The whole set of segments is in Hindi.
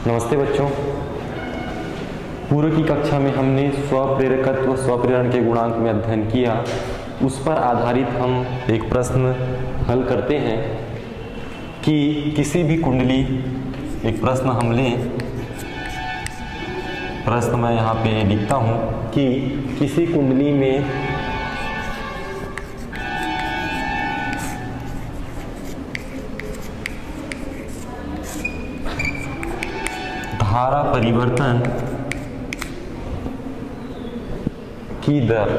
नमस्ते बच्चों। पूर्व की कक्षा में हमने स्वप्रेरकत्व स्वप्रेरण के गुणांक में अध्ययन किया। उस पर आधारित हम एक प्रश्न हल करते हैं कि किसी भी कुंडली, एक प्रश्न हम लें। प्रश्न मैं यहाँ पे लिखता हूँ कि किसी कुंडली में धारा परिवर्तन की दर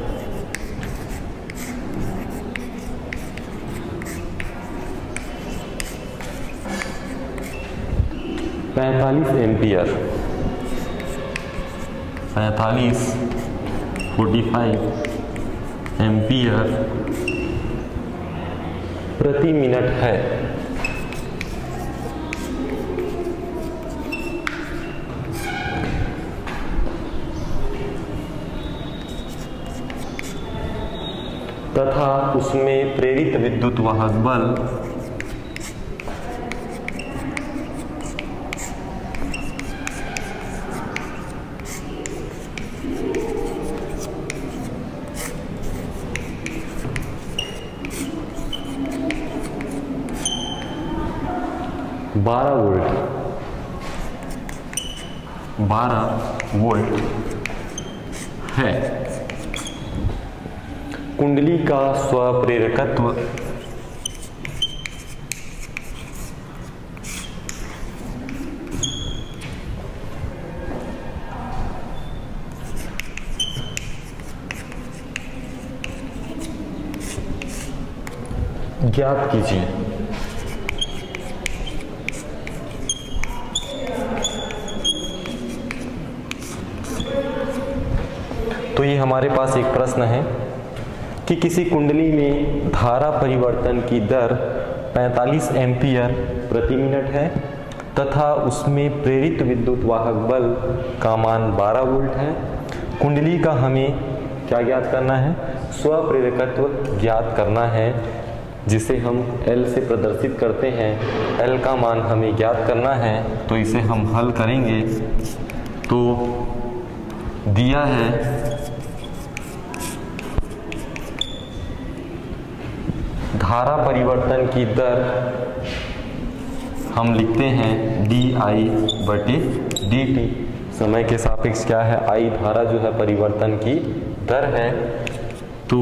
पैंतालीस एम्पियर 45 एम्पियर प्रति मिनट है। तथा उसमें प्रेरित विद्युत वाहक बल बारह वोल्ट है। कुंडली का स्वप्रेरकत्व ज्ञात कीजिए। तो ये हमारे पास एक प्रश्न है कि किसी कुंडली में धारा परिवर्तन की दर 45 एम्पियर प्रति मिनट है तथा उसमें प्रेरित विद्युत वाहक बल का मान 12 वोल्ट है। कुंडली का हमें क्या ज्ञात करना है? स्वप्रेरकत्व ज्ञात करना है, जिसे हम L से प्रदर्शित करते हैं। L का मान हमें ज्ञात करना है, तो इसे हम हल करेंगे। तो दिया है धारा परिवर्तन की दर हम लिखते हैं di/dt। समय के सापेक्ष क्या है? I धारा जो है परिवर्तन की दर है। तो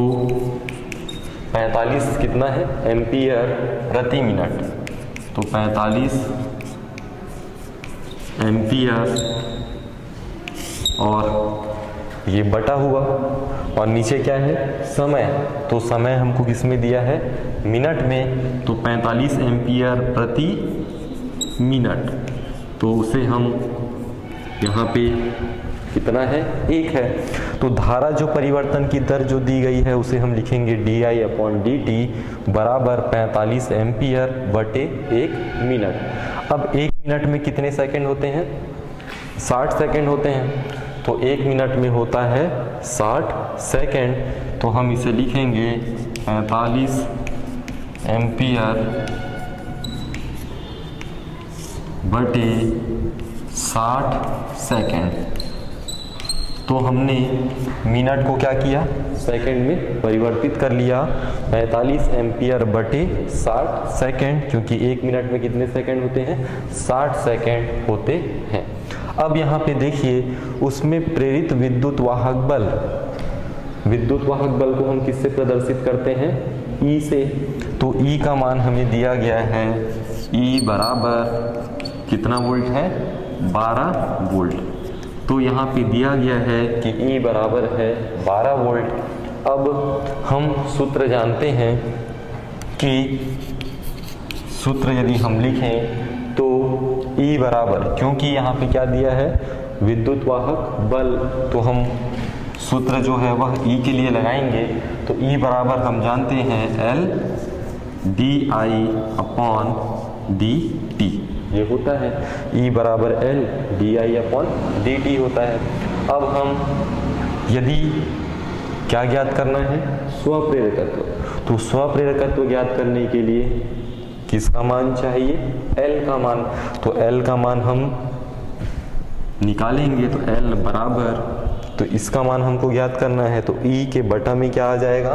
45 कितना है? एम्पियर प्रति मिनट। तो 45 एम्पियर और ये बटा हुआ, और नीचे क्या है? समय। तो समय हमको किस में दिया है? मिनट में। तो 45 एम्पियर प्रति मिनट, तो उसे हम यहाँ पे कितना है? 1 है। तो धारा जो परिवर्तन की दर जो दी गई है उसे हम लिखेंगे di/dt बराबर 45 एम्पियर बटे 1 मिनट। अब 1 मिनट में कितने सेकंड होते हैं? 60 सेकंड होते हैं। तो 1 मिनट में होता है 60 सेकंड। तो हम इसे लिखेंगे 45 एम्पियर बटे 60 सेकंड। तो हमने मिनट को क्या किया? सेकंड में परिवर्तित कर लिया। 45 एम्पियर बटे 60 सेकंड, क्योंकि 1 मिनट में कितने सेकंड होते हैं? 60 सेकंड होते हैं। अब यहाँ पे देखिए, उसमें प्रेरित विद्युत वाहक बल, विद्युत वाहक बल को हम किससे प्रदर्शित करते हैं? E से। तो E का मान हमें दिया गया है, E बराबर कितना वोल्ट है? 12 वोल्ट। तो यहाँ पे दिया गया है कि E बराबर है 12 वोल्ट। अब हम सूत्र जानते हैं कि सूत्र यदि हम लिखें तो E बराबर, क्योंकि यहाँ पे क्या दिया है? विद्युत वाहक बल, तो हम सूत्र जो है वह E के लिए लगाएंगे। तो E बराबर हम जानते हैं L di/dt ये होता है। E बराबर L di/dt होता है। अब हम यदि क्या ज्ञात करना है? स्वप्रेरकत्व। तो स्वप्रेरकत्व ज्ञात करने के लिए किसका मान चाहिए? L का मान। तो L का मान हम निकालेंगे तो L बराबर, तो इसका मान हमको ज्ञात करना है, तो E के बटा में क्या आ जाएगा,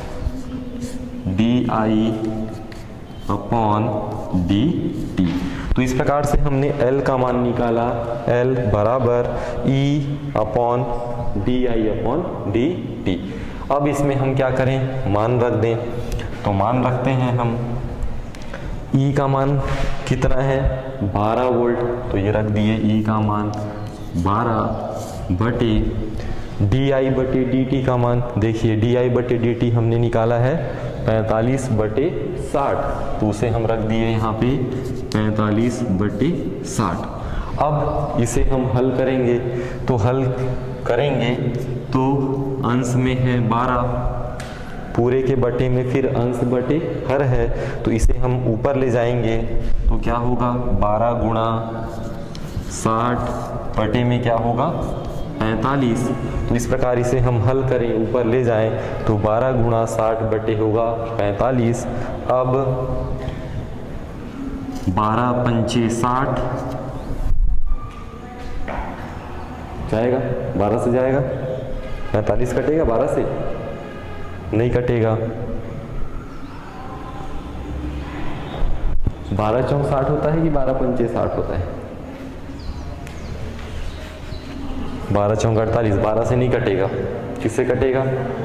DI अपॉन DT। तो इस प्रकार से हमने L का मान निकाला, L बराबर E upon DI upon DT। अब इसमें हम क्या करें, मान रख दें, तो मान रखते हैं हम। E का मान कितना है, 12 वोल्ट, तो ये रख दिए E का मान 12 बटे DI बटे DT का मान, देखिए DI बटे DT हमने निकाला है 45 बटे 60, तो उसे हम रख दिए यहाँ पे 45 बटे 60। अब इसे हम हल करेंगे, तो हल करेंगे तो अंश में है 12, पूरे के बटे में फिर अंश बटे हर है, तो इसे हम ऊपर ले जाएंगे तो क्या होगा, 12 गुणा 60 बटे में क्या होगा 45। तो इस प्रकार इसे हम हल करें, ऊपर ले जाएं तो 12 गुणा 60 बटे होगा 45। अब 12 पंचे 60 जाएगा, 12 से जाएगा, 45 कटेगा 12 से, नहीं कटेगा, 12 चौक 60 होता है कि 12 पंचे 60 होता है, 12 चौक 48, 12 से नहीं कटेगा, किससे कटेगा,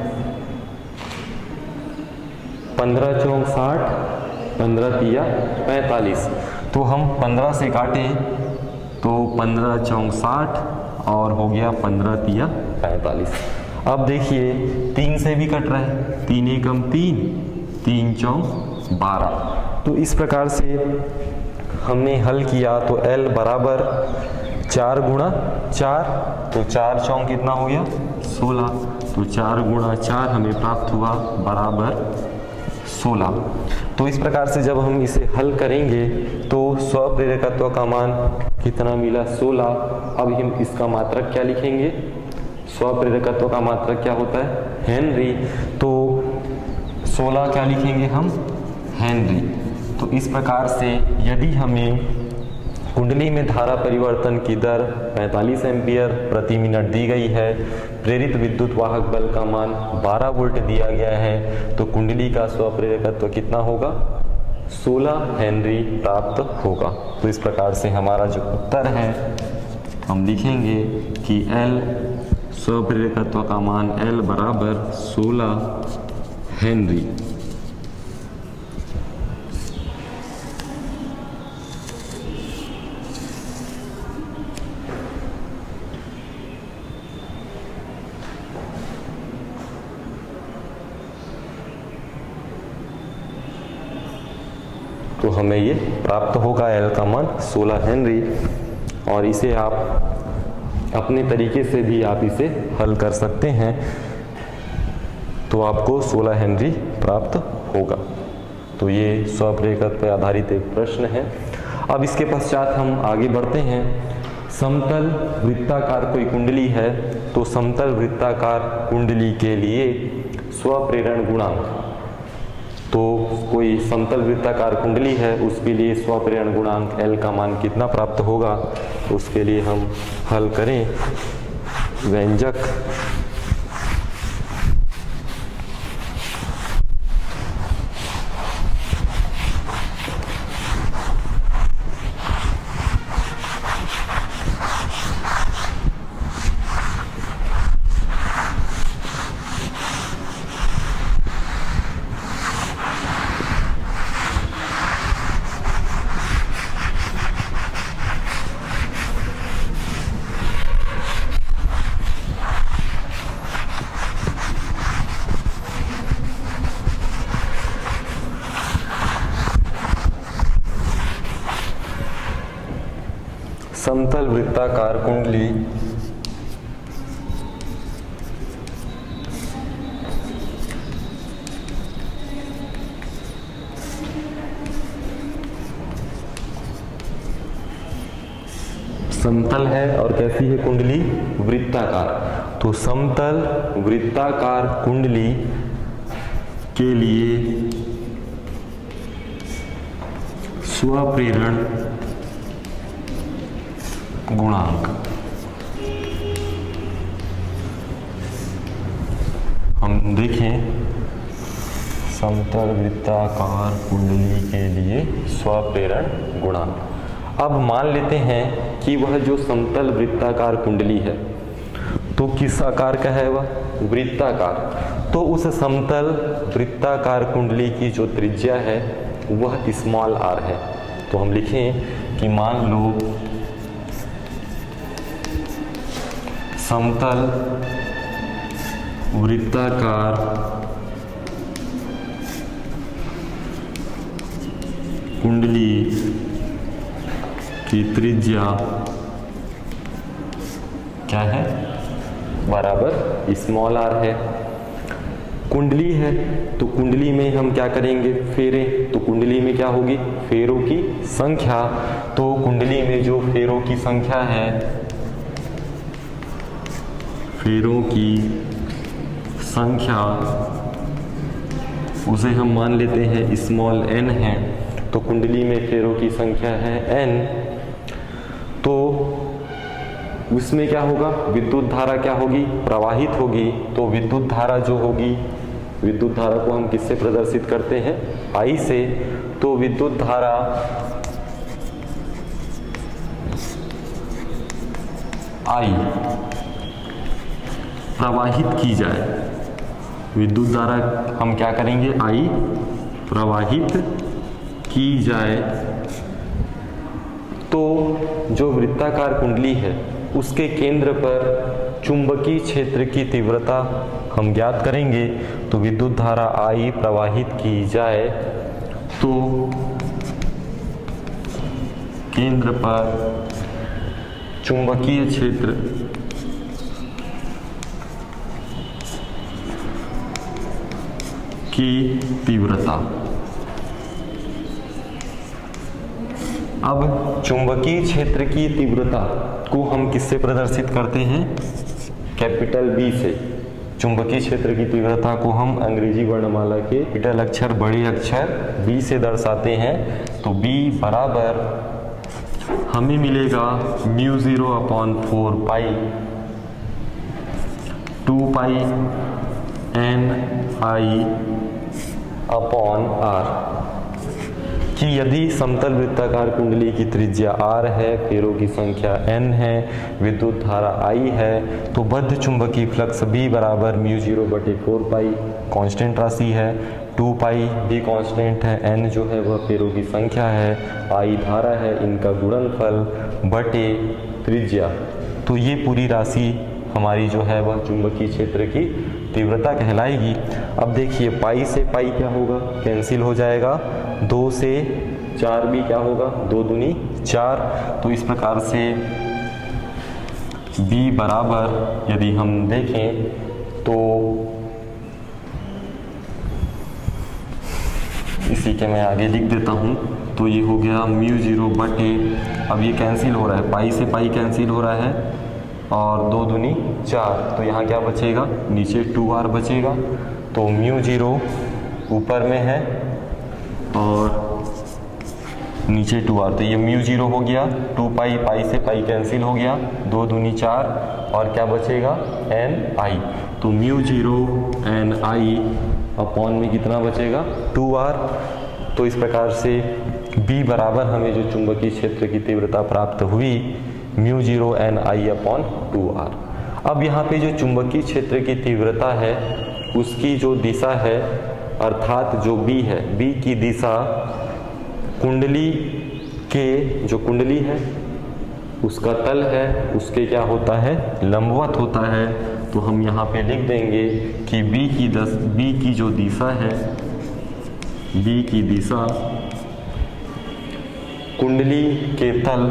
15 चौक 60, 15 तिया 45, तो हम 15 से काटें तो 15 चौक 60 और हो गया 15 तिया 45। अब देखिए 3 से भी कट रहा है, 3 एकम 3, 3 चौक 12। तो इस प्रकार से हमने हल किया, तो L बराबर 4 गुणा 4, तो 4 चौक कितना हो गया 16, तो 4 गुणा 4 हमें प्राप्त हुआ बराबर 16। तो इस प्रकार से जब हम इसे हल करेंगे तो स्वप्रेरकत्व का मान कितना मिला 16। अब हम इसका मात्रक क्या लिखेंगे, स्वप्रेरकत्व का मात्रक क्या होता है हेनरी, तो 16 क्या लिखेंगे हम हेनरी। तो इस प्रकार से यदि हमें कुंडली में धारा परिवर्तन की दर 45 एम्पियर प्रति मिनट दी गई है, प्रेरित विद्युत वाहक बल का मान 12 वोल्ट दिया गया है, तो कुंडली का स्वप्रेरकत्व कितना होगा 16 हेनरी प्राप्त होगा। तो इस प्रकार से हमारा जो उत्तर है हम लिखेंगे कि L स्वप्रेरकत्व का मान L बराबर 16 हेनरी। तो हमें ये प्राप्त होगा L का मान 16 हेनरी, और इसे आप अपने तरीके से भी आप इसे हल कर सकते हैं, तो आपको 16 हेनरी प्राप्त होगा। तो ये स्वप्रेरकत्व पर आधारित एक प्रश्न है। अब इसके पश्चात हम आगे बढ़ते हैं। समतल वृत्ताकार कोई कुंडली है, तो समतल वृत्ताकार कुंडली के लिए स्वप्रेरण गुणांक, तो कोई समतल वृत्ताकार कुंडली है उसके लिए स्वप्रेरण गुणांक L का मान कितना प्राप्त होगा, उसके लिए हम हल करें। व्यंजक समतल वृत्ताकार कुंडली समतल है और कैसी है कुंडली वृत्ताकार। तो समतल वृत्ताकार कुंडली के लिए स्वप्रेरण गुणांक देखें समतल वृत्ताकार कुंडली के लिए स्वप्रेरण गुणांक। अब मान लेते हैं कि वह जो समतल वृत्ताकार कुंडली है तो किस आकार का है, वह वृत्ताकार। तो उस समतल वृत्ताकार कुंडली की जो त्रिज्या है वह स्मॉल r है। तो हम लिखें कि मान लो समतल वृत्ताकार कुंडली की त्रिज्या क्या है, बराबर स्मॉल r है। कुंडली है तो कुंडली में हम क्या करेंगे, फेरे। तो कुंडली में क्या होगी, फेरों की संख्या। तो कुंडली में जो फेरों की संख्या है, फेरों की संख्या उसे हम मान लेते हैं स्मॉल n है। तो कुंडली में फेरों की संख्या है n। तो उसमें क्या होगा, विद्युत धारा क्या होगी, प्रवाहित होगी। तो विद्युत धारा जो होगी, विद्युत धारा को हम किससे प्रदर्शित करते हैं, I से। तो विद्युत धारा I प्रवाहित की जाए, विद्युत धारा हम क्या करेंगे, I प्रवाहित की जाए। तो जो वृत्ताकार कुंडली है उसके केंद्र पर चुंबकीय क्षेत्र की तीव्रता हम ज्ञात करेंगे। तो विद्युत धारा I प्रवाहित की जाए तो केंद्र पर चुंबकीय क्षेत्र की तीव्रता। अब चुंबकीय क्षेत्र की तीव्रता को हम किससे प्रदर्शित करते हैं, कैपिटल B से। चुंबकीय क्षेत्र की तीव्रता को हम अंग्रेजी वर्णमाला के कैपिटल अक्षर, बड़े अक्षर B से दर्शाते हैं। तो B बराबर हमें मिलेगा μ0/4 पाई 2 पाई NI/r कि यदि समतल वृत्ताकार कुंडली की त्रिज्या r है, फेरों की संख्या n है, विद्युत धारा I है, तो बद्ध चुंबकीय फ्लक्स B बराबर μ0/4 पाई कांस्टेंट राशि है, 2 पाई भी कांस्टेंट है, n जो है वह फेरों की संख्या है, I धारा है, इनका गुणनफल बटे त्रिज्या। तो ये पूरी राशि हमारी जो है वह चुंबकीय क्षेत्र की तीव्रता कहलाएगी। अब देखिए पाई से पाई क्या होगा, कैंसिल हो जाएगा। 2 से 4 भी क्या होगा, 2 दूनी 4। तो इस प्रकार से B बराबर यदि हम देखें तो इसी के मैं आगे लिख देता हूँ। तो ये हो गया μ0 बटे, अब ये कैंसिल हो रहा है, पाई से पाई कैंसिल हो रहा है और 2 दूनी 4। तो यहाँ क्या बचेगा, नीचे 2r बचेगा। तो μ0 ऊपर में है और नीचे 2r। तो ये μ0 हो गया, 2 पाई, पाई से पाई कैंसिल हो गया, 2 दूनी 4 और क्या बचेगा, ni। तो μ0 ni अपॉन में कितना बचेगा, 2r। तो इस प्रकार से B बराबर हमें जो चुंबकीय क्षेत्र की तीव्रता प्राप्त हुई μ0 ni/2r। अब यहाँ पे जो चुंबकीय क्षेत्र की तीव्रता है उसकी जो दिशा है, अर्थात जो B है, B की दिशा कुंडली के, जो कुंडली है उसका तल है उसके क्या होता है, लंबवत होता है। तो हम यहाँ पे लिख देंगे कि B की जो दिशा है, B की दिशा कुंडली के तल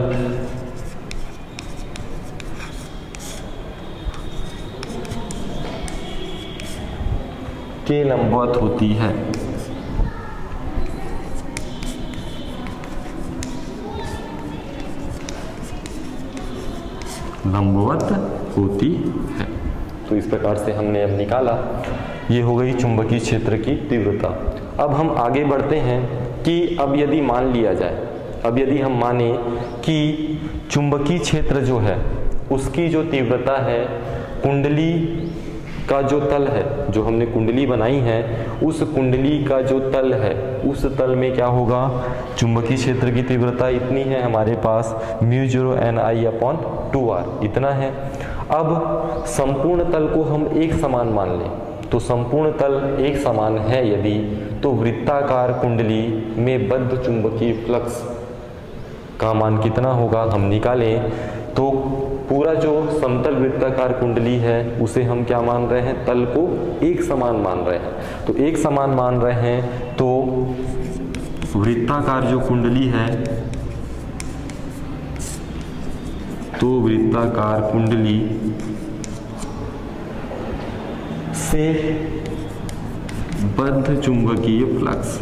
के लंबवत होती है। लंबवत होती है। तो इस प्रकार से हमने अब निकाला, ये हो गई चुंबकीय क्षेत्र की तीव्रता। अब हम आगे बढ़ते हैं कि अब यदि मान लिया जाए, अब यदि हम माने कि चुंबकीय क्षेत्र जो है उसकी जो तीव्रता है कुंडली का जो तल है, जो हमने कुंडली बनाई है, उस कुंडली का जो तल है, उस तल में क्या होगा, चुंबकीय क्षेत्र की तीव्रता इतनी है हमारे पास μ0 Ni/2r, इतना है। अब संपूर्ण तल को हम एक समान मान लें, तो संपूर्ण तल एक समान है यदि, तो वृत्ताकार कुंडली में बद्ध चुंबकीय फ्लक्स का मान कितना होगा हम निकालें। तो पूरा जो समतल वृत्ताकार कुंडली है उसे हम क्या मान रहे हैं, तल को एक समान मान रहे हैं। तो एक समान मान रहे हैं तो वृत्ताकार जो कुंडली है, तो वृत्ताकार कुंडली से बद्ध चुंबकीय फ्लक्स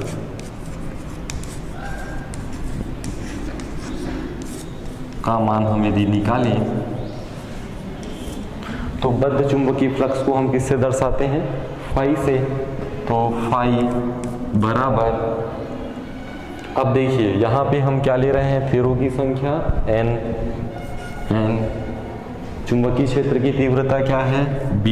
का मान हम यदि निकालें, तो बद्ध चुंबकीय फ्लक्स को हम किससे दर्शाते हैं, फाई से। तो फाई बराबर, अब देखिए यहाँ पे हम क्या ले रहे हैं, फेरों की संख्या n, चुंबकीय क्षेत्र की तीव्रता क्या है b,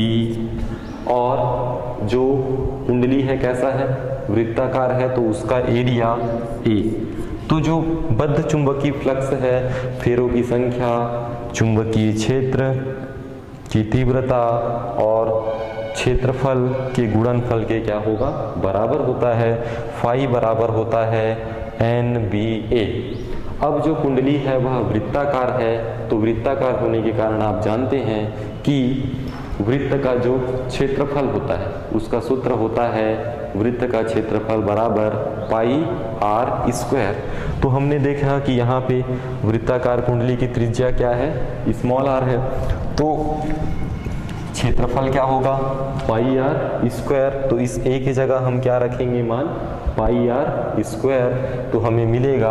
और जो कुंडली है कैसा है, वृत्ताकार है, तो उसका एरिया a। तो जो बद्ध चुंबकीय फ्लक्स है, फेरों की संख्या, चुंबकीय क्षेत्र की तीव्रता और क्षेत्रफल के गुणनफल के क्या होगा, बराबर होता है। फाई बराबर होता है NBA। अब जो कुंडली है वह वृत्ताकार है, तो वृत्ताकार होने के कारण आप जानते हैं कि वृत्त का जो क्षेत्रफल होता है उसका सूत्र होता है वृत्त का क्षेत्रफल बराबर पाई r स्क्वायर। तो हमने देखा कि यहाँ पे वृत्ताकार कुंडली की त्रिज्या क्या है, स्मॉल r है, तो क्षेत्रफल क्या होगा, पाई r स्क्वायर। तो इस a की जगह हम क्या रखेंगे, मान पाई r स्क्वायर, तो हमें मिलेगा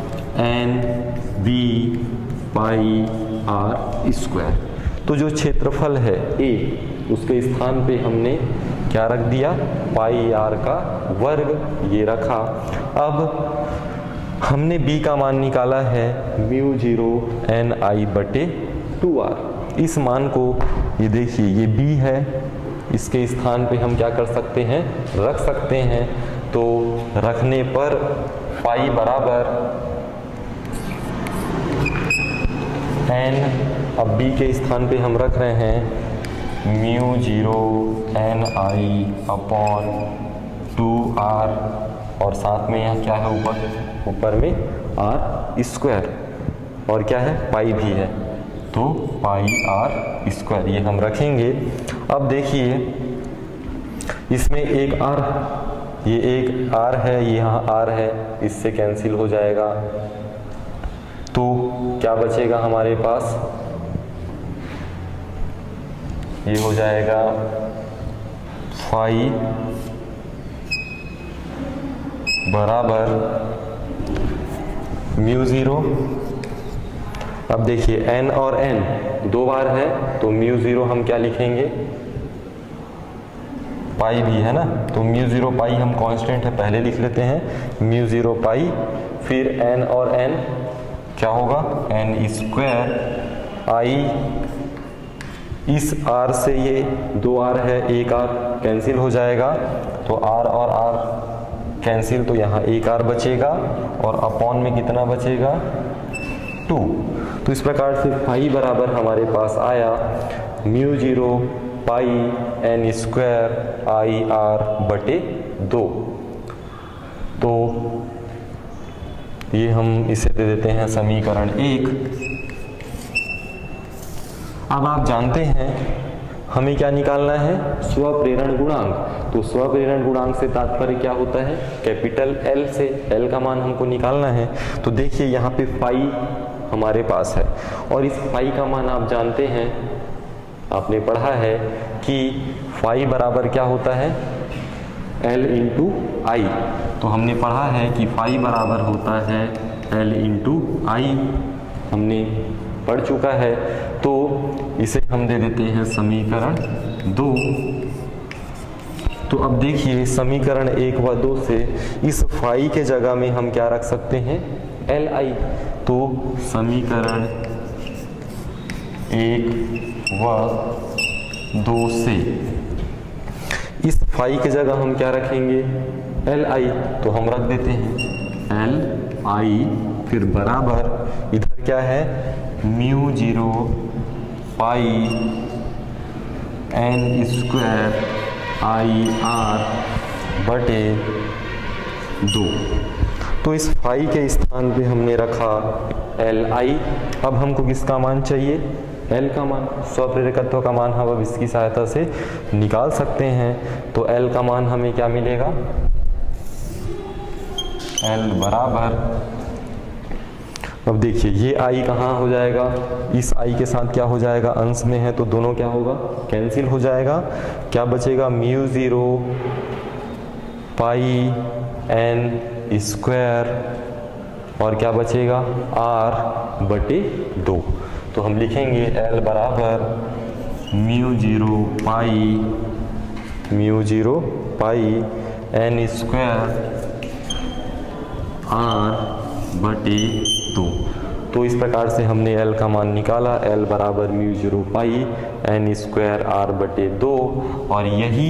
NB पाई r स्क्वायर। तो जो क्षेत्रफल है a, उसके स्थान पे हमने क्या रख दिया, पाई r का वर्ग, ये रखा। अब हमने b का मान निकाला है μ0 Ni/2r। इस मान को, ये देखिए ये b है, इसके स्थान पे हम क्या कर सकते हैं, रख सकते हैं। तो रखने पर पाई बराबर n, अब b के स्थान पे हम रख रहे हैं μ0 Ni/2r, और साथ में यहाँ क्या है, ऊपर में r स्क्वायर, और क्या है, पाई भी है, तो पाई r स्क्वायर, ये हम रखेंगे। अब देखिए इसमें एक r, ये एक r है, ये यहाँ r है, इससे कैंसिल हो जाएगा, तो क्या बचेगा हमारे पास, ये हो जाएगा फाई बराबर μ0। अब देखिए n और n दो बार है, तो μ0 हम क्या लिखेंगे, पाई भी है ना, तो μ0 पाई हम कांस्टेंट है, पहले लिख लेते हैं μ0 पाई, फिर n और n क्या होगा, n स्क्वायर आई, इस r से ये दो r है, एक r कैंसिल हो जाएगा, तो r और r कैंसिल, तो यहाँ एक r बचेगा, और अपॉन में कितना बचेगा, 2। तो इस प्रकार से फाई बराबर हमारे पास आया μ0 पाई n स्क्वायर IR/2। तो ये हम इसे दे देते हैं समीकरण 1। अब आप जानते हैं हमें क्या निकालना है, स्वप्रेरण गुणांक। तो स्वप्रेरण गुणांक से तात्पर्य क्या होता है, कैपिटल L से, L का मान हमको निकालना है। तो देखिए यहाँ पे फाई हमारे पास है, और इस फाई का मान आप जानते हैं, आपने पढ़ा है कि फाई बराबर क्या होता है, L इंटू आई। तो हमने पढ़ा है कि फाई बराबर होता है L इंटू आई, हमने पढ़ चुका है। तो इसे हम दे देते हैं समीकरण 2। तो अब देखिए समीकरण 1 व 2 से इस फाई के जगह में हम क्या रख सकते हैं, Li। तो समीकरण 1 व 2 से इस फाई की जगह हम क्या रखेंगे, एल आई, तो हम रख देते हैं एल आई, फिर बराबर इधर क्या है, mu 0 pi N square i r बटे 2। तो इस फाई के स्थान पे हमने रखा एल आई। अब हमको किसका मान चाहिए, एल का मान, स्वप्रेरकत्व का मान हम अब इसकी सहायता से निकाल सकते हैं। तो एल का मान हमें क्या मिलेगा, एल बराबर, अब देखिए ये आई कहाँ हो जाएगा, इस आई के साथ क्या हो जाएगा, अंश में है तो दोनों क्या होगा, कैंसिल हो जाएगा। क्या बचेगा, म्यू 0 पाई एन स्क्वायर और क्या बचेगा, आर बटे 2। तो हम लिखेंगे एल बराबर mu 0 pi N square are बटे 2। तो इस प्रकार से हमने एल का मान निकाला, एल बराबर mu 0 pi N square are बटे 2। और यही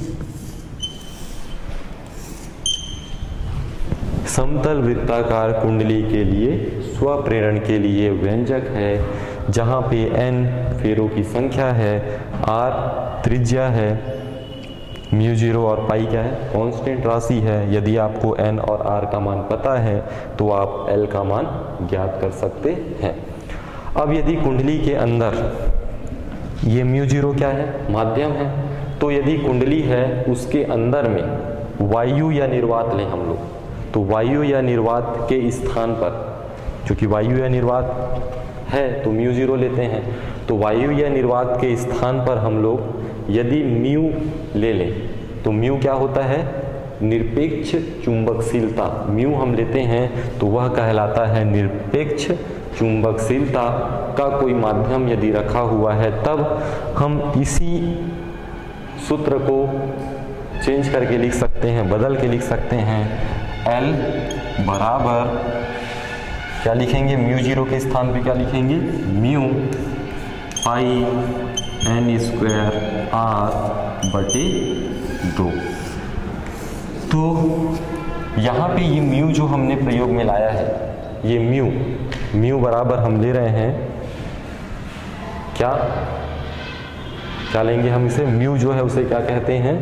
समतल वृत्ताकार कुंडली के लिए स्वप्रेरण के लिए व्यंजक है, जहाँ पे n फेरों की संख्या है, r त्रिज्या है, म्यू 0 और पाई क्या है, कांस्टेंट राशि है। यदि आपको n और r का मान पता है तो आप l का मान ज्ञात कर सकते हैं। अब यदि कुंडली के अंदर ये म्यू 0 क्या है, माध्यम है, तो यदि कुंडली है उसके अंदर में वायु या निर्वात लें हम लोग, तो वायु या निर्वात के स्थान पर, क्योंकि वायु या निर्वात है तो म्यू 0 लेते हैं, तो वायु या निर्वात के स्थान पर हम लोग यदि म्यू ले लें तो म्यू क्या होता है, निरपेक्ष चुंबकशीलता। म्यू हम लेते हैं तो वह कहलाता है निरपेक्ष चुंबकशीलता का कोई माध्यम यदि रखा हुआ है, तब हम इसी सूत्र को चेंज करके लिख सकते हैं, बदल के लिख सकते हैं। एल बराबर क्या लिखेंगे, म्यू 0 के स्थान पे क्या लिखेंगे, mu pi N square are बटे 2। तो यहाँ पे ये म्यू जो हमने प्रयोग में लाया है, ये म्यू बराबर हम ले रहे हैं क्या, क्या लेंगे हम इसे, म्यू जो है उसे क्या कहते हैं,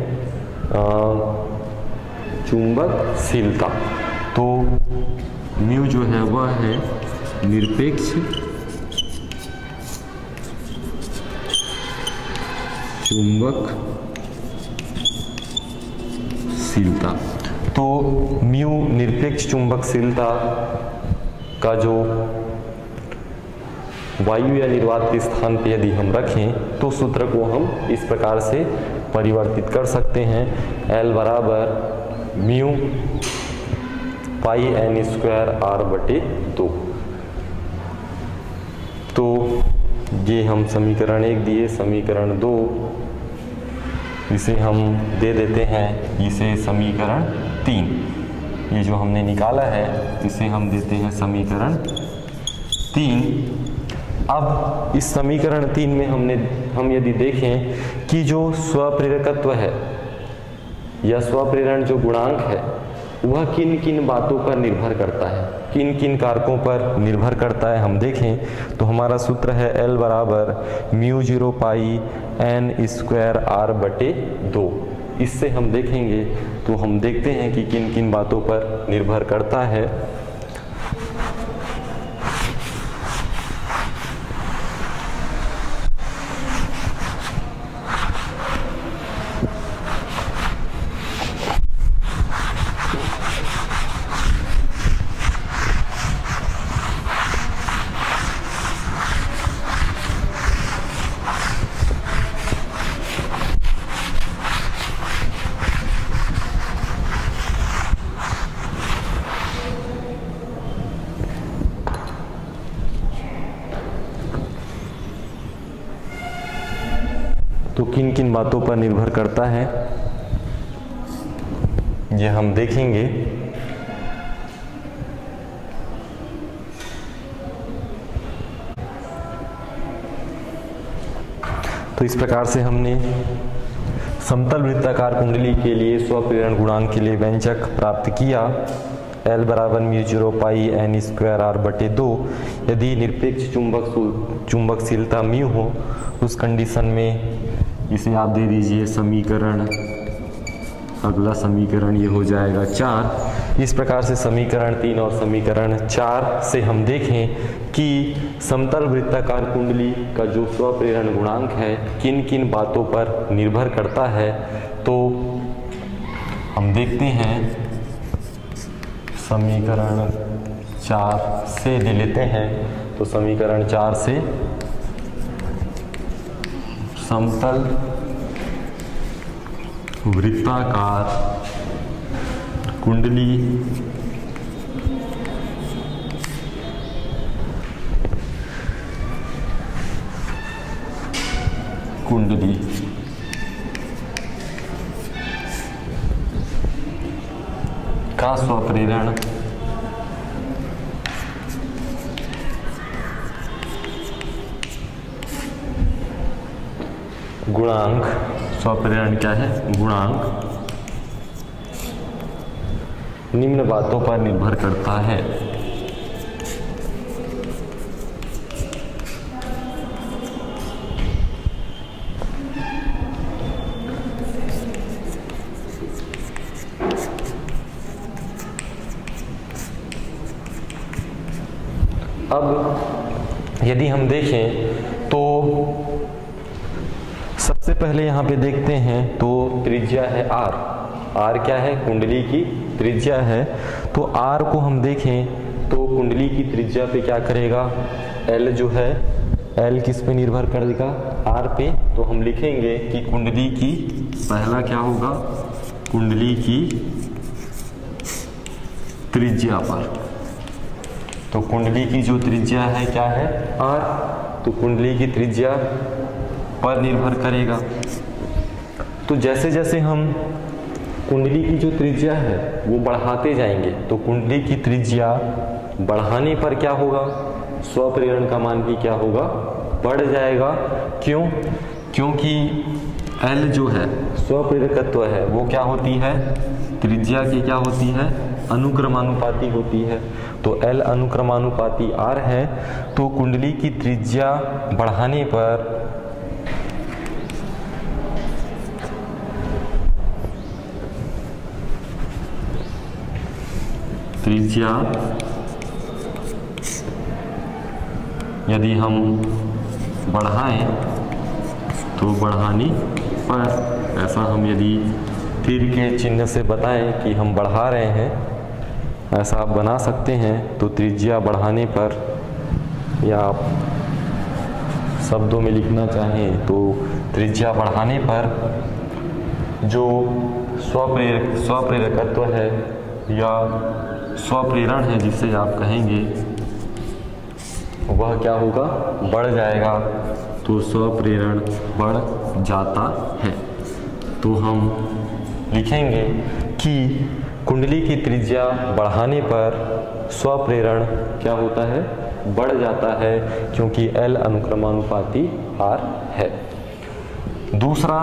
चुंबकशीलता। तो म्यू जो है वह है निरपेक्ष चुंबकशीलता। तो म्यू निरपेक्ष चुंबकशीलता का जो वायु या निर्वात के स्थान पे यदि हम रखें तो सूत्र को हम इस प्रकार से परिवर्तित कर सकते हैं। एल बराबर mu pi N square are बटे 2। तो ये हम समीकरण 1 दिए, समीकरण 2 इसे हम दे देते हैं, इसे समीकरण 3, ये जो हमने निकाला है इसे हम देते हैं समीकरण 3। अब इस समीकरण 3 में हम यदि देखें कि जो स्वप्रेरकत्व है या स्वप्रेरण जो गुणांक है वह किन किन बातों पर निर्भर करता है, किन किन कारकों पर निर्भर करता है, हम देखें तो हमारा सूत्र है एल बराबर mu 0 pi N square are बटे 2। इससे हम देखेंगे तो हम देखते हैं कि किन किन बातों पर निर्भर करता है। तो किन किन बातों पर निर्भर करता है ये हम देखेंगे। तो इस प्रकार से हमने समतल वृत्ताकार कुंडली के लिए स्वप्रेरण गुणांक के लिए व्यंजक प्राप्त किया L बराबर mu 0 pi n square r बटे 2। यदि निरपेक्ष चुंबकशीलता म्यू हो उस कंडीशन में इसे आप दे दीजिए समीकरण, अगला समीकरण ये हो जाएगा 4। इस प्रकार से समीकरण 3 और समीकरण 4 से हम देखें कि समतल वृत्ताकार कुंडली का जो स्वप्रेरण गुणांक है किन किन बातों पर निर्भर करता है। तो हम देखते हैं समीकरण 4 से ले लेते हैं। तो समीकरण 4 से समतल वृत्ताकार कुंडली का स्वप्रेरण गुणांक, स्वप्रेरण क्या है, गुणांक निम्न बातों पर निर्भर करता है। अब यदि हम देखें तो सबसे पहले यहाँ पे देखते हैं तो त्रिज्या है r। r क्या है, कुंडली की त्रिज्या है। तो r को हम देखें तो कुंडली की त्रिज्या पे क्या करेगा, l जो है, l किस पे निर्भर करेगा, r पे। तो हम लिखेंगे कि कुंडली की, पहला क्या होगा, कुंडली की त्रिज्या पर। तो कुंडली की जो त्रिज्या है क्या है, r। तो कुंडली की त्रिज्या पर निर्भर करेगा। तो जैसे जैसे हम कुंडली की जो त्रिज्या है वो बढ़ाते जाएंगे तो कुंडली की त्रिज्या बढ़ाने पर क्या होगा, स्वप्रेरण का मान भी क्या होगा, बढ़ जाएगा। क्यों? क्योंकि L जो है स्वप्रेरकत्व है वो क्या होती है, त्रिज्या की क्या होती है, अनुक्रमानुपाती होती है। तो L अनुक्रमानुपाती R है। तो कुंडली की त्रिज्या बढ़ाने पर त्रिज्या यदि हम बढ़ाएं तो बढ़ाने पर, ऐसा हम यदि तीर के चिन्ह से बताएं कि हम बढ़ा रहे हैं, ऐसा आप बना सकते हैं। तो त्रिज्या बढ़ाने पर, या आप शब्दों में लिखना चाहें तो त्रिज्या बढ़ाने पर जो स्वप्रेरकत्व है या स्वप्रेरण है जिसे आप कहेंगे, वह क्या होगा, बढ़ जाएगा। तो स्वप्रेरण बढ़ जाता है। तो हम लिखेंगे कि कुंडली की त्रिज्या बढ़ाने पर स्वप्रेरण क्या होता है, बढ़ जाता है, क्योंकि L अनुक्रमानुपाती R है। दूसरा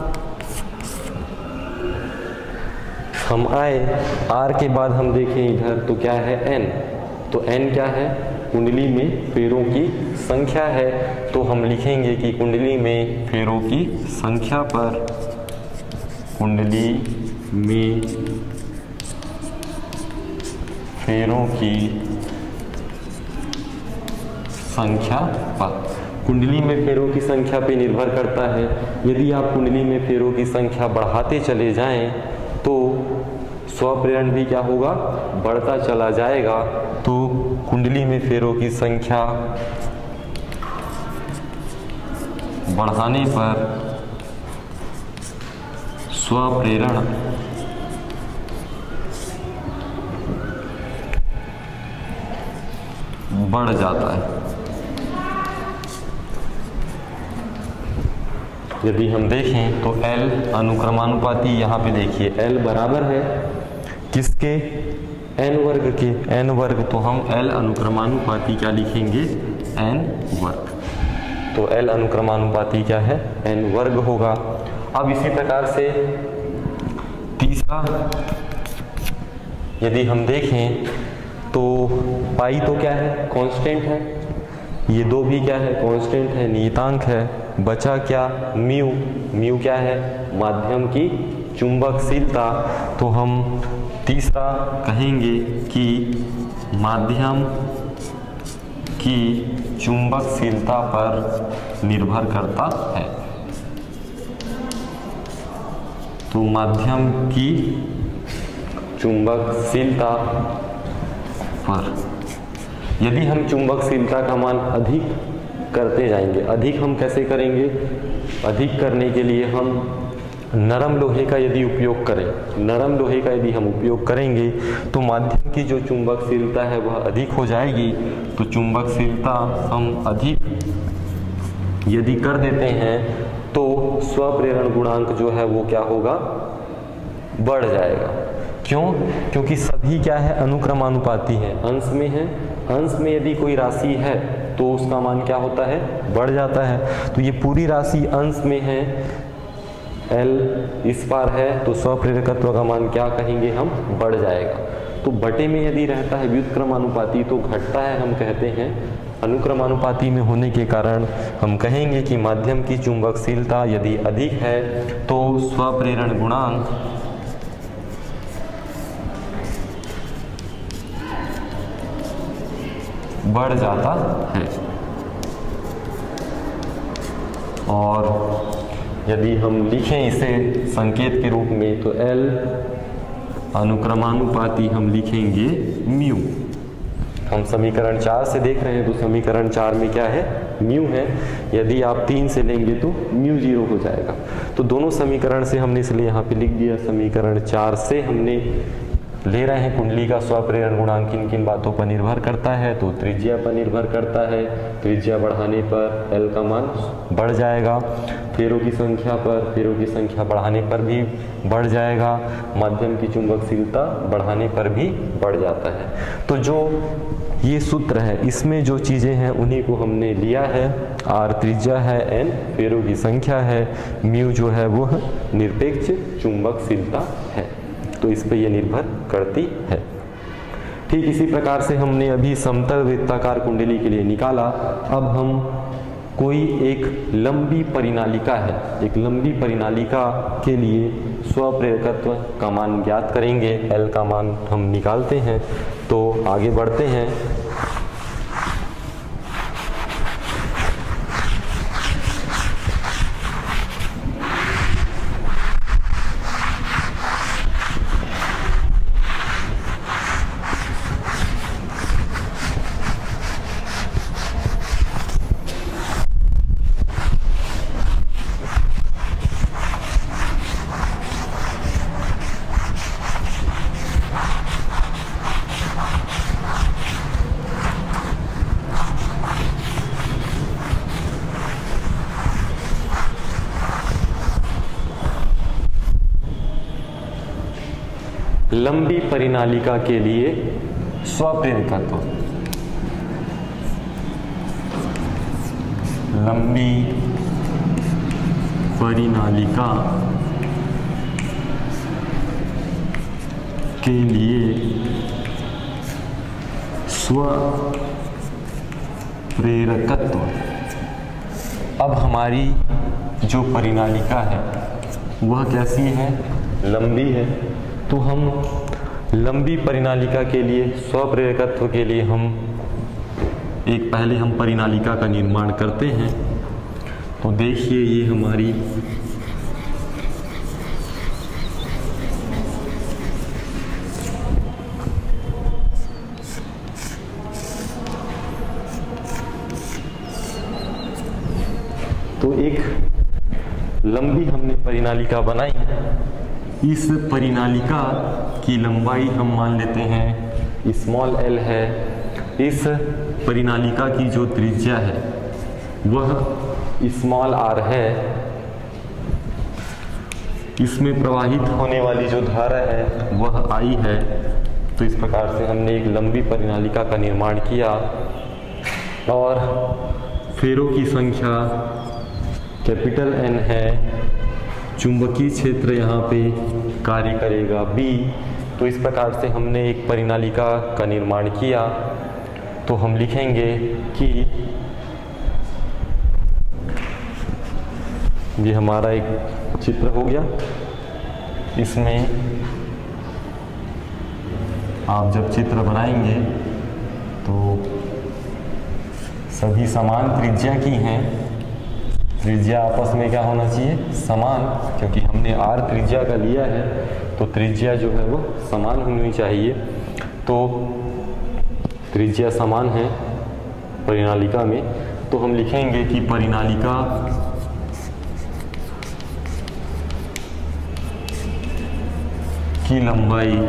हम आए R के बाद हम देखें इधर तो क्या है, N। तो N क्या है, कुंडली में फेरों की संख्या है। तो हम लिखेंगे कि कुंडली में फेरों की संख्या पर, कुंडली में फेरों की संख्या पर, कुंडली में फेरों की संख्या पे निर्भर करता है। यदि आप कुंडली में फेरों की संख्या बढ़ाते चले जाएं तो स्वप्रेरण भी क्या होगा, बढ़ता चला जाएगा। तो कुंडली में फेरों की संख्या बढ़ाने पर स्वप्रेरण बढ़ जाता है। यदि हम देखें तो L अनुक्रमानुपाती, यहाँ पे देखिए L बराबर है किसके, n वर्ग के, n वर्ग। तो हम L अनुक्रमानुपाती क्या लिखेंगे, n वर्ग। तो L अनुक्रमानुपाती क्या है, n वर्ग होगा। अब इसी प्रकार से तीसरा यदि हम देखें तो पाई तो क्या है, कांस्टेंट है, ये 2 भी क्या है, कांस्टेंट है, नियतांक है। बचा क्या, म्यू, म्यू क्या है, माध्यम की चुंबकशीलता। तो हम तीसरा कहेंगे कि माध्यम की चुंबकशीलता पर निर्भर करता है। तो माध्यम की चुंबकशीलता पर यदि हम चुंबकशीलता का मान अधिक करते जाएंगे, अधिक हम कैसे करेंगे, अधिक करने के लिए हम नरम लोहे का यदि उपयोग करें, नरम लोहे का यदि हम उपयोग करेंगे तो माध्यम की जो चुंबकशीलता है वह अधिक हो जाएगी। तो चुंबकशीलता हम अधिक यदि कर देते हैं तो स्वप्रेरण गुणांक जो है वो क्या होगा, बढ़ जाएगा। क्यों? क्योंकि सभी क्या है, अनुक्रमानुपाती है, अंश में है। अंश में यदि कोई राशि है तो उसका मान क्या होता है, बढ़ जाता है। तो ये पूरी राशि अंश में है, L इस पार है, तो स्वप्रेरकत्व का मान क्या कहेंगे हम, बढ़ जाएगा। तो बटे में यदि रहता है व्युत्क्रमानुपाती तो घटता है, हम कहते हैं अनुक्रमानुपाती में होने के कारण हम कहेंगे कि माध्यम की चुंबकशीलता यदि अधिक है तो स्वप्रेरण गुणांक बढ़ जाता है। और यदि हम लिखें इसे संकेत के रूप में तो L अनुक्रमानुपाती हम लिखेंगे म्यू। हम समीकरण 4 से देख रहे हैं तो समीकरण 4 में क्या है, म्यू है। यदि आप 3 से लेंगे तो म्यू 0 हो जाएगा। तो दोनों समीकरण से हमने इसलिए यहाँ पे लिख दिया, समीकरण 4 से हमने ले रहे हैं कुंडली का स्वप्रेरण गुणांक किन किन बातों पर निर्भर करता है, तो त्रिज्या पर निर्भर करता है। त्रिज्या बढ़ाने पर L का मान बढ़ जाएगा, फेरों की संख्या पर, फेरों की संख्या बढ़ाने पर भी बढ़ जाएगा, माध्यम की चुंबकशीलता बढ़ाने पर भी बढ़ जाता है। तो जो ये सूत्र है इसमें जो चीज़ें हैं उन्हीं को हमने लिया है। R त्रिज्या है, N फेरों की संख्या है, म्यू जो है वह निरपेक्ष चुंबकशीलता है। तो इस पे ये निर्भर करती है। ठीक इसी प्रकार से हमने अभी समतल वृत्ताकार कुंडली के लिए निकाला। अब हम कोई एक लंबी परिनालिका है, एक लंबी परिनालिका के लिए स्वप्रेरकत्व का मान ज्ञात करेंगे। L का मान हम निकालते हैं। तो आगे बढ़ते हैं। लंबी परिनालिका के लिए स्वप्रेरकत्व, लंबी परिनालिका के लिए स्वप्रेरकत्व। अब हमारी जो परिनालिका है वह कैसी है, लंबी है। तो हम लंबी परिनालिका के लिए स्वप्रेरकत्व के लिए हम पहले हम परिनालिका का निर्माण करते हैं। तो देखिए ये हमारी तो एक लंबी हमने परिनालिका बनाई। इस परिनालिका की लंबाई हम मान लेते हैं स्मॉल l है। इस परिनालिका की जो त्रिज्या है वह स्मॉल r है। इसमें प्रवाहित होने वाली जो धारा है वह I है। तो इस प्रकार से हमने एक लंबी परिनालिका का निर्माण किया और फेरों की संख्या कैपिटल N है चुंबकीय क्षेत्र यहाँ पे कार्य करेगा B। तो इस प्रकार से हमने एक परिनालिका का निर्माण किया। तो हम लिखेंगे कि ये हमारा एक चित्र हो गया। इसमें आप जब चित्र बनाएंगे तो सभी समान त्रिज्या की हैं। त्रिज्या आपस में क्या होना चाहिए? समान, क्योंकि हमने r त्रिज्या का लिया है तो त्रिज्या जो है वो समान होनी चाहिए। तो त्रिज्या समान है परिनालिका में, तो हम लिखेंगे कि परिनालिका की लंबाई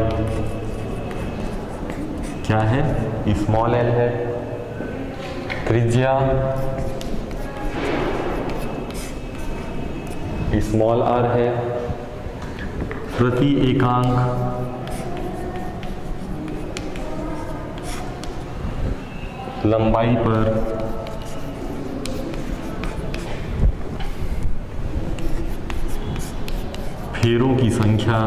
क्या है? स्मॉल l है। त्रिज्या स्मॉल r है। प्रति एकांक लंबाई पर फेरों की संख्या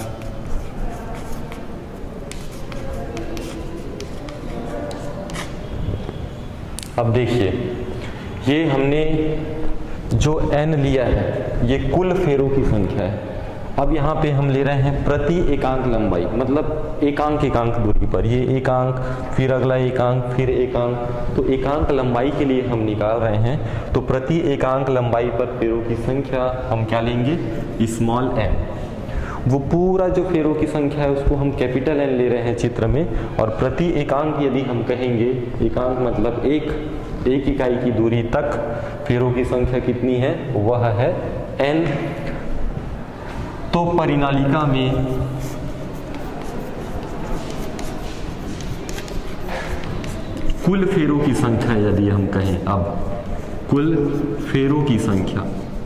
अब देखिए, ये हमने जो n लिया है ये कुल फेरों की संख्या है। अब यहाँ पे हम ले रहे हैं प्रति एकांक लंबाई, मतलब एकांक एकांक दूरी पर, ये एकांक, फिर अगला एकांक, फिर एकांक। तो एकांक लंबाई के लिए हम निकाल रहे हैं। तो प्रति एकांक लंबाई पर फेरों की संख्या हम क्या लेंगे? Small n। वो पूरा जो फेरों की संख्या है उसको हम कैपिटल N ले रहे हैं चित्र में। और प्रति एकांक यदि हम कहेंगे, एकांक मतलब एक इकाई की दूरी तक फेरों की संख्या कितनी है? वह है n। तो परिनालिका में कुल फेरों की संख्या यदि हम कहें, अब कुल फेरों की संख्या,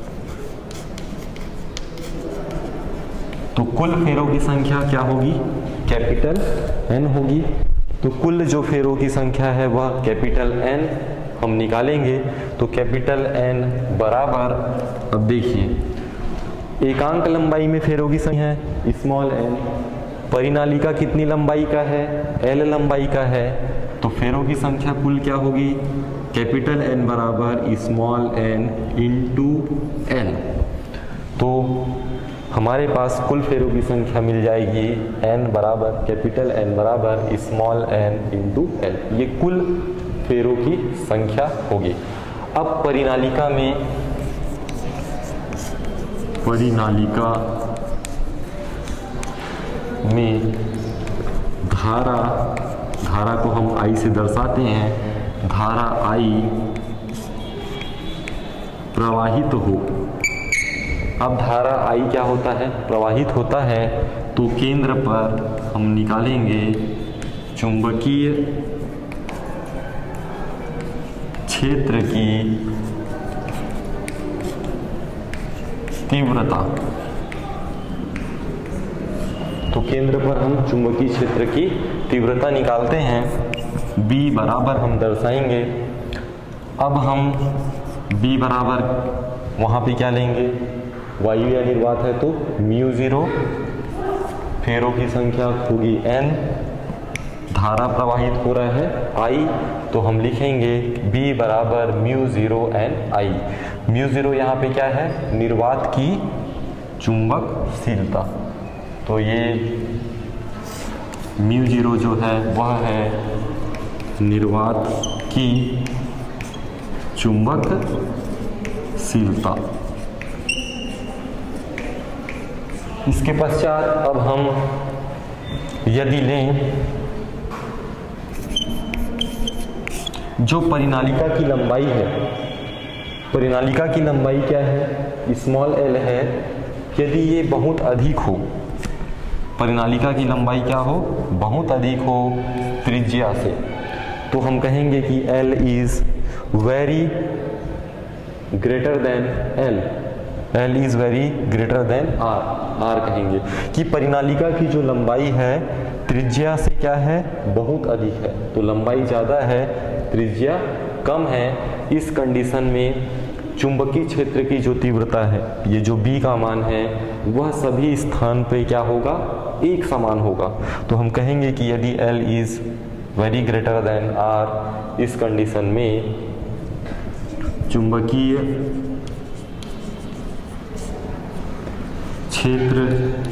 तो कुल फेरों की संख्या क्या होगी? कैपिटल N होगी। तो कुल जो फेरों की संख्या है वह कैपिटल N हम निकालेंगे। तो कैपिटल N बराबर, अब देखिए एकांक लंबाई में फेरों की संख्या है स्मॉल n, परिनालिका कितनी लंबाई का है? L लंबाई का है। तो फेरों की संख्या कुल क्या होगी? कैपिटल N बराबर स्मॉल n इंटू L। तो हमारे पास कुल फेरों की संख्या मिल जाएगी n बराबर, कैपिटल N बराबर स्मॉल n इंटू L। ये कुल फेरों की संख्या होगी। अब परिनालिका में धारा को हम I से दर्शाते हैं। धारा I प्रवाहित हो। अब धारा I क्या होता है? प्रवाहित होता है। तो केंद्र पर हम निकालेंगे चुंबकीय क्षेत्र की तीव्रता। तो केंद्र पर हम चुंबकीय क्षेत्र की तीव्रता निकालते हैं। B बराबर हम दर्शाएंगे। अब हम B बराबर वहाँ पे क्या लेंगे? वायु या निर्वात है तो μ0, फेरों की संख्या होगी n, धारा प्रवाहित हो रहा है I। तो हम लिखेंगे B बराबर μ0 n I। μ0 यहाँ पे क्या है? निर्वात की चुंबकशीलता। तो ये μ0 जो है वह है निर्वात की चुंबकशीलता। इसके पश्चात अब हम यदि लें जो परिनालिका की लंबाई है, परिनालिका की लंबाई क्या है? स्मॉल l है। यदि ये बहुत अधिक हो, परिनालिका की लंबाई क्या हो? बहुत अधिक हो त्रिज्या से, तो हम कहेंगे कि L is very greater than L, L is very greater than R, R कहेंगे कि परिनालिका की जो लंबाई है त्रिज्या से क्या है? बहुत अधिक है। तो लंबाई ज़्यादा है, त्रिज्या कम है। इस कंडीशन में चुंबकीय क्षेत्र की जो तीव्रता है, ये जो B का मान है, वह सभी स्थान पे क्या होगा, एक समान होगा। तो हम कहेंगे कि यदि L is very greater than R, इस कंडीशन में चुंबकीय क्षेत्र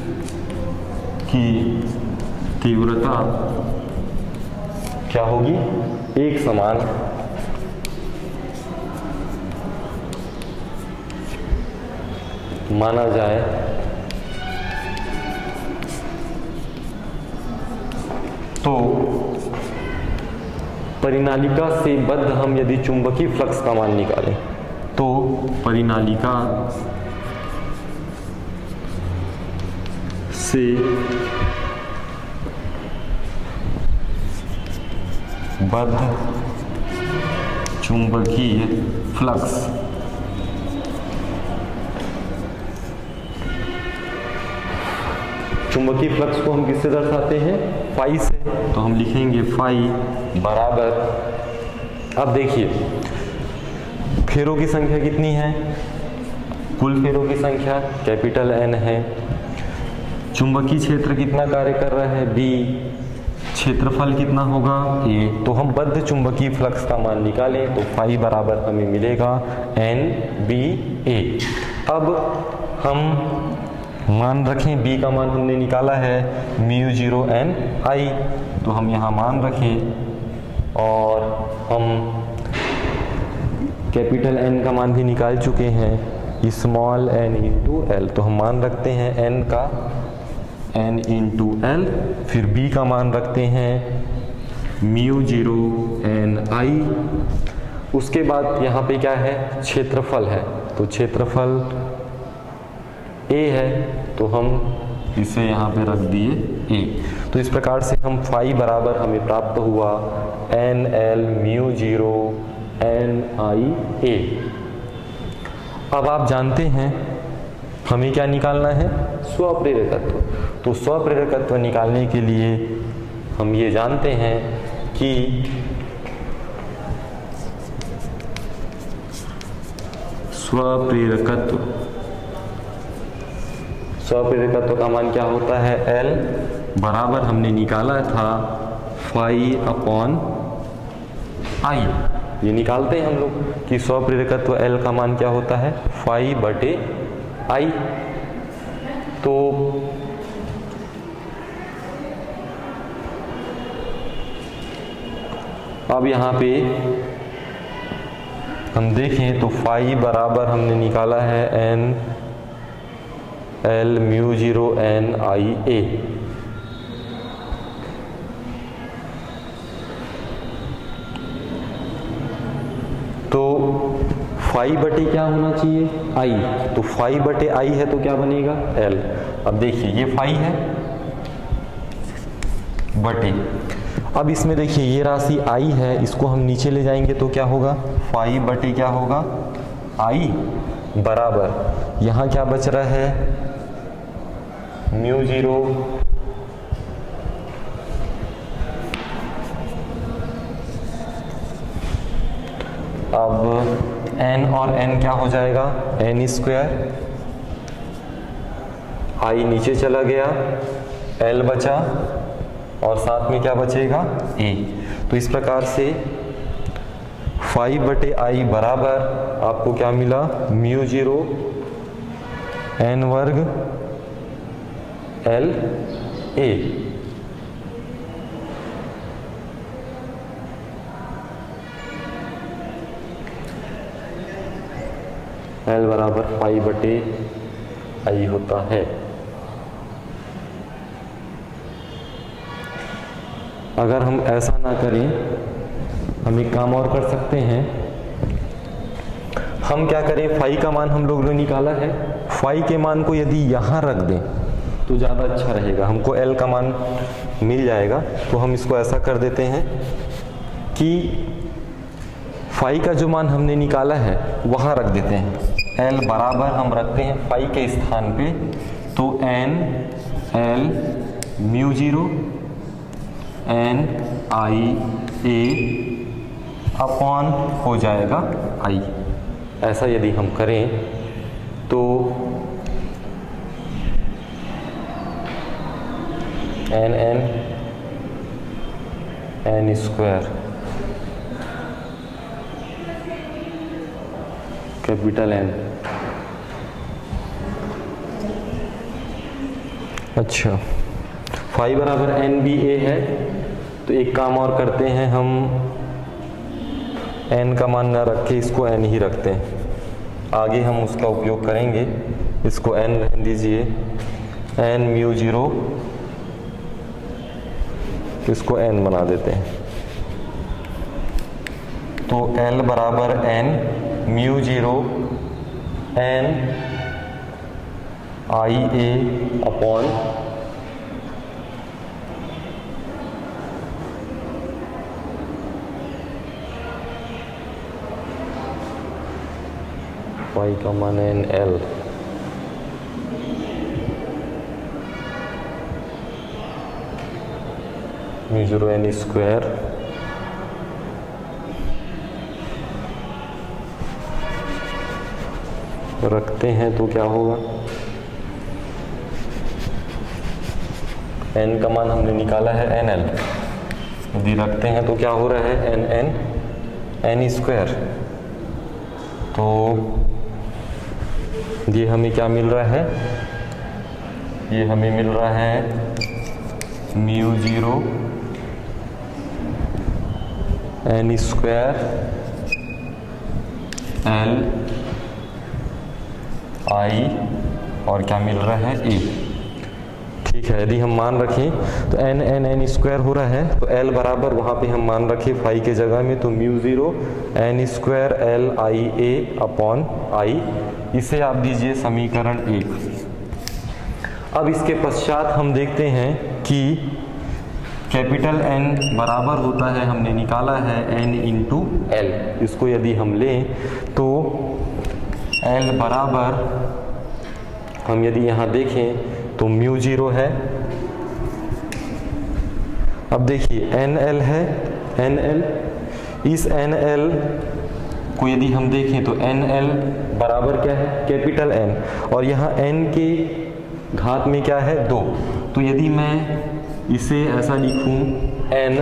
की तीव्रता क्या होगी, एक समान माना जाए। तो परिनालिका से बद्ध हम यदि चुंबकीय फ्लक्स का मान निकालें, तो परिनालिका से बद्ध चुंबकीय फ्लक्स चुंबकीय फ्लक्स को हम किससे दर्शाते हैं, फाई से। तो हम लिखेंगे फाई बराबर, अब देखिए फेरों की संख्या कितनी है, कुल फेरों की संख्या कैपिटल N है, चुंबकीय क्षेत्र कितना कार्य कर रहा है B, क्षेत्रफल कितना होगा A। तो हम बद्ध चुंबकीय फ्लक्स का मान निकालें तो फाई बराबर हमें मिलेगा NBA। अब हम मान रखें B का मान हमने निकाला है μ0NI, तो हम यहाँ मान रखें और हम कैपिटल N का मान भी निकाल चुके हैं, स्मॉल n इंटू L। तो हम मान रखते हैं N का N इंटू L, फिर B का मान रखते हैं μ0NI। उसके बाद यहाँ पे क्या है, क्षेत्रफल है, तो क्षेत्रफल A है, तो हम इसे यहाँ पे रख दिए A। तो इस प्रकार से हम फाई बराबर हमें प्राप्त हुआ NL μ0NI A। अब आप जानते हैं हमें क्या निकालना है, स्वप्रेरकत्व। तो स्वप्रेरकत्व निकालने के लिए हम ये जानते हैं कि स्वप्रेरकत्व का मान क्या होता है, L बराबर हमने निकाला था फाई अपॉन I। ये निकालते हैं हम लोग कि स्वप्रेरकत्व L का मान क्या होता है, फाई बटे I। तो अब यहाँ पे हम देखें तो फाई बराबर हमने निकाला है NL μ0NI A। तो फाई बटे क्या होना चाहिए, I। तो फाई बटे I है तो क्या बनेगा, L। अब देखिए ये फाई है बटे, अब इसमें देखिए ये राशि I है, इसको हम नीचे ले जाएंगे तो क्या होगा, फाई बटे क्या होगा, I बराबर यहाँ क्या बच रहा है, μ0 अब n और n क्या हो जाएगा, n स्क्वायर, I नीचे चला गया, L बचा और साथ में क्या बचेगा, A। तो इस प्रकार से फाई बटे I बराबर आपको क्या मिला, μ0 n वर्ग L A। L बराबर फाई बटे I होता है। अगर हम ऐसा ना करें, हम एक काम और कर सकते हैं, हम क्या करें, फाई का मान हम लोगों ने निकाला है, फाई के मान को यदि यहाँ रख दें तो ज़्यादा अच्छा रहेगा, हमको L का मान मिल जाएगा। तो हम इसको ऐसा कर देते हैं कि फाई का जो मान हमने निकाला है वहाँ रख देते हैं, L बराबर हम रखते हैं फाई के स्थान पे, तो NL μ0 NI A अपॉन हो जाएगा I। ऐसा यदि हम करें तो n स्क्वायर कैपिटल N। अच्छा, फाई बराबर n भी a है, तो एक काम और करते हैं, हम n का मान ना रख के इसको n ही रखते हैं। आगे हम उसका उपयोग करेंगे, इसको n रहने दीजिए, n म्यू जीरो, इसको n बना देते हैं। तो L बराबर n mu zero n I A upon y का मान n L mu zero n square रखते हैं तो क्या होगा, n का मान हमने निकाला है nl, यदि रखते हैं तो क्या हो रहा है n स्क्वायर। तो ये हमें क्या मिल रहा है, ये हमें मिल रहा है mu zero n square L I और क्या मिल रहा है a। ठीक है, यदि हम मान रखें तो n स्क्वायर हो रहा है, तो L बराबर वहाँ पे हम मान रखें फाई के जगह में, तो mu zero n square L I a upon I, इसे आप दीजिए समीकरण 1। अब इसके पश्चात हम देखते हैं कि कैपिटल N बराबर होता है, हमने निकाला है n इंटू L। इसको यदि हम लें तो L बराबर, हम यदि यहाँ देखें तो म्यू जीरो है। अब देखिए NL है, NL, इस NL को यदि हम देखें तो NL बराबर क्या है, कैपिटल N, और यहाँ n के घात में क्या है 2। तो यदि मैं इसे ऐसा लिखूं n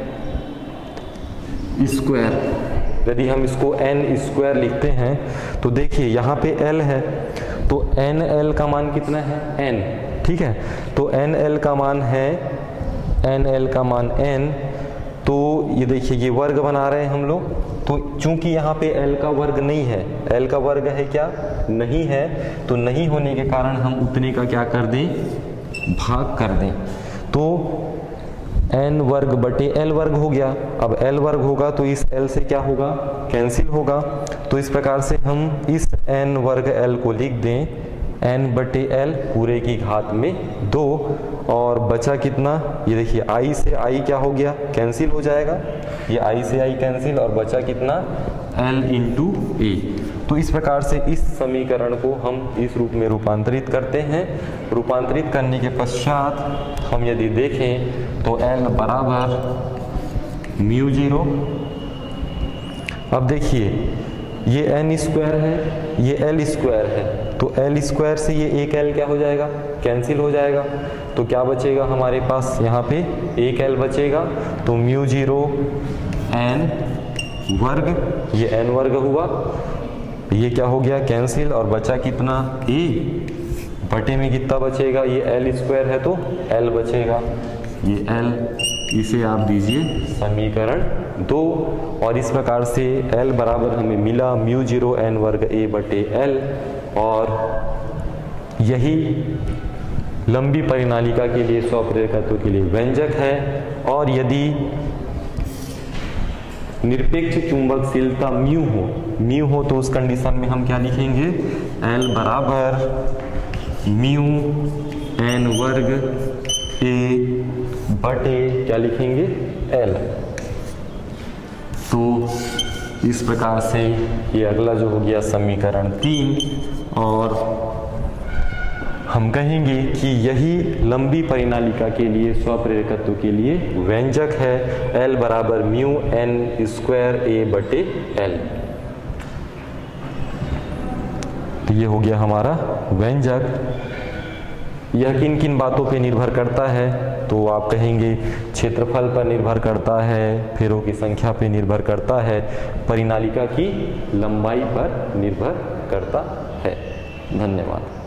स्क्वायर, यदि हम इसको n स्क्वायर लिखते हैं तो देखिए यहाँ पे L है, तो NL का मान कितना है n, ठीक है। तो NL का मान है, NL का मान n, तो ये देखिए ये वर्ग बना रहे हैं हम लोग। तो चूंकि यहाँ पे L का वर्ग नहीं है, L का वर्ग है क्या, नहीं है, तो नहीं होने के कारण हम उतने का क्या कर दें, भाग कर दें। तो n वर्ग बटे L वर्ग हो गया। अब L वर्ग होगा तो इस L से क्या होगा, कैंसिल होगा। तो इस प्रकार से हम इस n वर्ग L को लिख दें n बटे L पूरे की घात में 2, और बचा कितना, ये देखिए i से i क्या हो गया, कैंसिल हो जाएगा, ये i से i कैंसिल, और बचा कितना L इंटू a। तो इस प्रकार से इस समीकरण को हम इस रूप में रूपांतरित करते हैं। रूपांतरित करने के पश्चात हम यदि देखें तो L बराबर म्यू जीरो, अब देखिए ये n स्क्वायर है, ये L स्क्वायर है, तो L स्क्वायर से ये एक L क्या हो जाएगा, कैंसिल हो जाएगा। तो क्या बचेगा हमारे पास, यहाँ पे एक L बचेगा। तो म्यू जीरो n वर्ग, ये n वर्ग हुआ, ये क्या हो गया, कैंसिल, और बचा कितना a बटे में कितना बचेगा, ये L स्क्वायर है तो L बचेगा, ये L, इसे आप दीजिए समीकरण 2। और इस प्रकार से L बराबर हमें मिला म्यू जीरो n वर्ग a बटे L, और यही लंबी परिनालिका के लिए स्वप्रेरकत्व के लिए व्यंजक है। और यदि निरपेक्ष चुंबकशीलता म्यू हो तो उस कंडीशन में हम क्या लिखेंगे, L बराबर म्यू n वर्ग a बटे क्या लिखेंगे, L। तो इस प्रकार से ये अगला जो हो गया समीकरण 3, और हम कहेंगे कि यही लंबी परिनालिका के लिए स्वप्रेरकत्व के लिए व्यंजक है, L बराबर म्यू n स्क्वायर a बटे L। ये हो गया हमारा व्यंजक। यह किन किन बातों पे निर्भर करता है, तो आप कहेंगे क्षेत्रफल पर निर्भर करता है, फेरों की संख्या पे निर्भर करता है, परिनालिका की लंबाई पर निर्भर करता है। धन्यवाद।